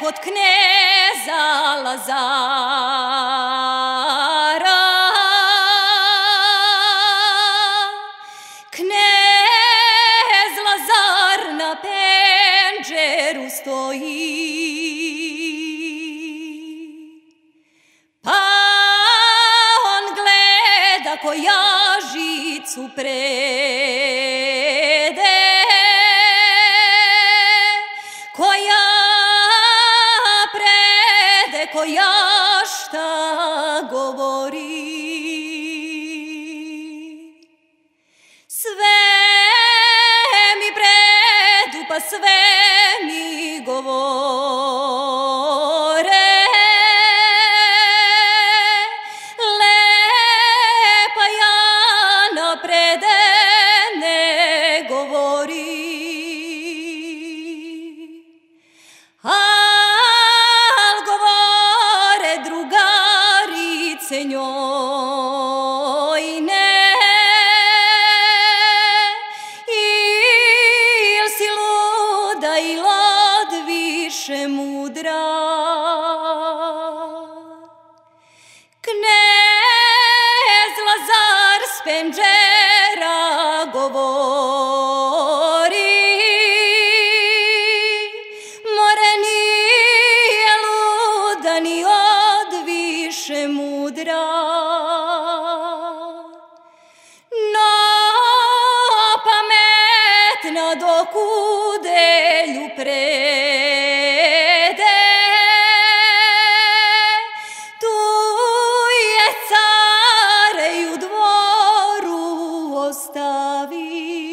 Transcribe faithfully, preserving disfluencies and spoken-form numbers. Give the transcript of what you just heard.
kod kneza Lazara. Knez Lazar na penđeru stoji, pa on gleda koja žicu prede, koja prede, koja šta govori. Sve mi predu, pa sve mi govore. Lepa Jana prede ne govori. Al govore drugarice njoj ne. Il si luda il od više mudra. Knez Lazar s penđera govori, more nije luda ni od više mudra. No pametna dok u delju prede, tu je care i u dvoru ostavi.